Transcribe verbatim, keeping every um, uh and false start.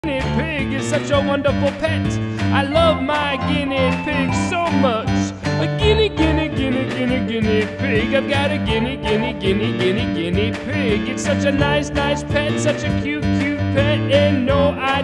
Guinea pig is such a wonderful pet. I love my guinea pig so much. A guinea, guinea, guinea, guinea, guinea pig. I've got a guinea, guinea, guinea, guinea, guinea pig. It's such a nice, nice pet, such a cute, cute pet, and no, I